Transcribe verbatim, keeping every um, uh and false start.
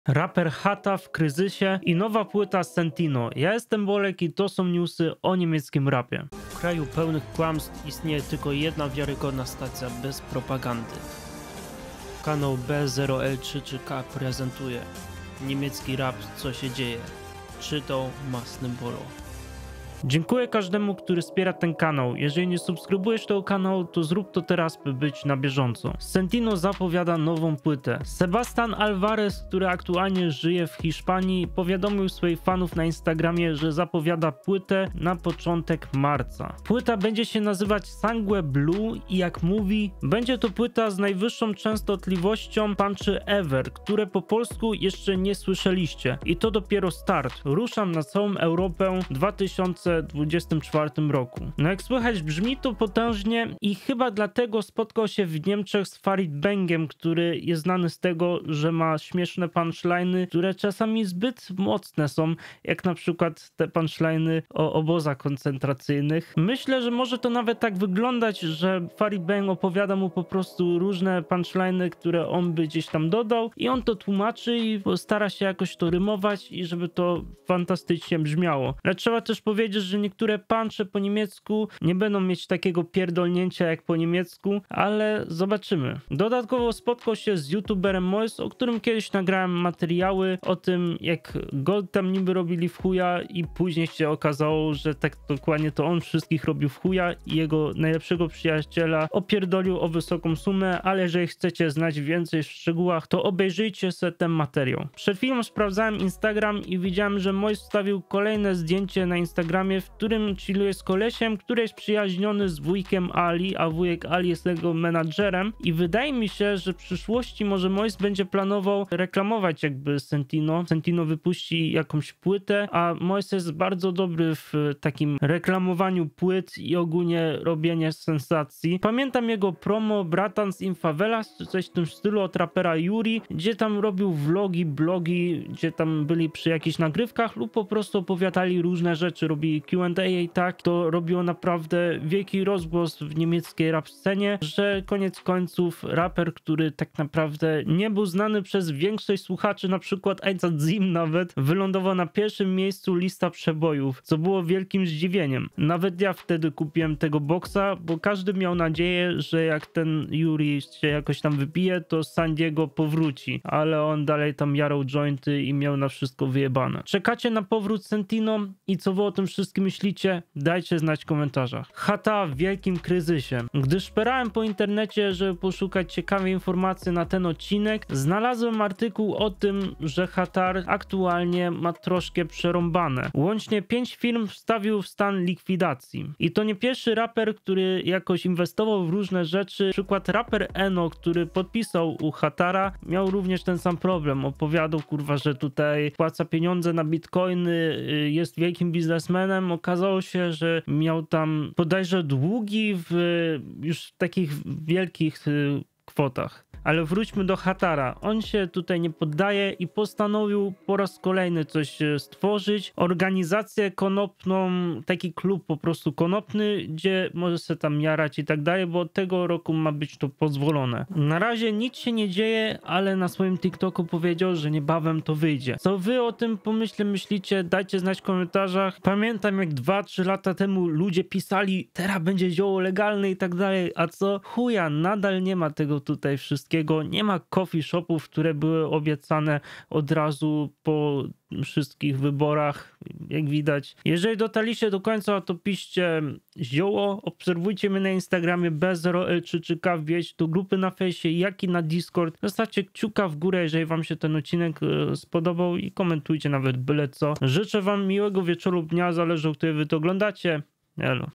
Raper Chata w kryzysie i nowa płyta Sentino. Ja jestem Bolek i to są newsy o niemieckim rapie. W kraju pełnych kłamstw istnieje tylko jedna wiarygodna stacja bez propagandy. Kanał B zero L trzy trzy K prezentuje niemiecki rap, co się dzieje. Czytał Masny Bolo. Dziękuję każdemu, który wspiera ten kanał. Jeżeli nie subskrybujesz tego kanału, to zrób to teraz, by być na bieżąco. Sentino zapowiada nową płytę. Sebastian Alvarez, który aktualnie żyje w Hiszpanii, powiadomił swoich fanów na Instagramie, że zapowiada płytę na początek marca. Płyta będzie się nazywać Sangue Blue i jak mówi, będzie to płyta z najwyższą częstotliwością punchy ever, które po polsku jeszcze nie słyszeliście. I to dopiero start. Ruszam na całą Europę w dwa tysiące dwudziestym czwartym roku. No jak słychać, brzmi to potężnie i chyba dlatego spotkał się w Niemczech z Farid Bangiem, który jest znany z tego, że ma śmieszne punchliny, które czasami zbyt mocne są, jak na przykład te punchliny o obozach koncentracyjnych. Myślę, że może to nawet tak wyglądać, że Farid Bang opowiada mu po prostu różne punchliny, które on by gdzieś tam dodał i on to tłumaczy i stara się jakoś to rymować i żeby to fantastycznie brzmiało. Ale trzeba też powiedzieć, że niektóre punche po niemiecku nie będą mieć takiego pierdolnięcia jak po niemiecku, ale zobaczymy. Dodatkowo spotkał się z youtuberem Mois, o którym kiedyś nagrałem materiały o tym, jak go tam niby robili w chuja i później się okazało, że tak dokładnie to on wszystkich robił w chuja i jego najlepszego przyjaciela opierdolił o wysoką sumę, ale jeżeli chcecie znać więcej w szczegółach, to obejrzyjcie sobie ten materiał. Przed chwilą sprawdzałem Instagram i widziałem, że Mois wstawił kolejne zdjęcie na Instagramie, w którym chilluje z kolesiem, który jest przyjaźniony z wujkiem Ali, a wujek Ali jest jego menadżerem i wydaje mi się, że w przyszłości może Mois będzie planował reklamować jakby Sentino. Sentino wypuści jakąś płytę, a Mois jest bardzo dobry w takim reklamowaniu płyt i ogólnie robienie sensacji. Pamiętam jego promo Bratans in Favelas, czy coś w tym stylu od rapera Yuri, gdzie tam robił vlogi, blogi, gdzie tam byli przy jakichś nagrywkach lub po prostu opowiadali różne rzeczy, robili Q and A i tak, to robiło naprawdę wielki rozgłos w niemieckiej rap scenie, że koniec końców raper, który tak naprawdę nie był znany przez większość słuchaczy, na przykład Einsatz sieben nawet, wylądował na pierwszym miejscu lista przebojów, co było wielkim zdziwieniem. Nawet ja wtedy kupiłem tego boksa, bo każdy miał nadzieję, że jak ten Yuri się jakoś tam wypije, to San Diego powróci, ale on dalej tam jarał jointy i miał na wszystko wyjebane. Czekacie na powrót Sentino i co wy o tym wszystkim myślicie? Dajcie znać w komentarzach. Chata w wielkim kryzysie. Gdy szperałem po internecie, żeby poszukać ciekawej informacji na ten odcinek, znalazłem artykuł o tym, że Chatar aktualnie ma troszkę przerąbane. Łącznie pięć firm wstawił w stan likwidacji. I to nie pierwszy raper, który jakoś inwestował w różne rzeczy. Przykład raper Eno, który podpisał u Chatara, miał również ten sam problem. Opowiadał, kurwa, że tutaj płaca pieniądze na bitcoiny, jest wielkim biznesmenem. Okazało się, że miał tam bodajże długi w już takich wielkich kwotach. Ale wróćmy do Chatara. On się tutaj nie poddaje i postanowił po raz kolejny coś stworzyć. Organizację konopną, taki klub po prostu konopny, gdzie może się tam jarać i tak dalej, bo od tego roku ma być to pozwolone. Na razie nic się nie dzieje, ale na swoim TikToku powiedział, że niebawem to wyjdzie. Co wy o tym pomyśle myślicie? Dajcie znać w komentarzach. Pamiętam jak dwa trzy lata temu ludzie pisali, teraz będzie zioło legalne i tak dalej, a co? Chuja, nadal nie ma tego tutaj wszystkiego. Nie ma coffee shopów, które były obiecane od razu po wszystkich wyborach, jak widać. Jeżeli dotarliście do końca, to piszcie zioło, obserwujcie mnie na Instagramie B zero L trzy trzy K, wbijajcie do grupy na fejsie, jak i na Discord. Zostawcie kciuka w górę, jeżeli wam się ten odcinek e, spodobał i komentujcie nawet byle co. Życzę wam miłego wieczoru, dnia, zależy o której wy to oglądacie. Elo.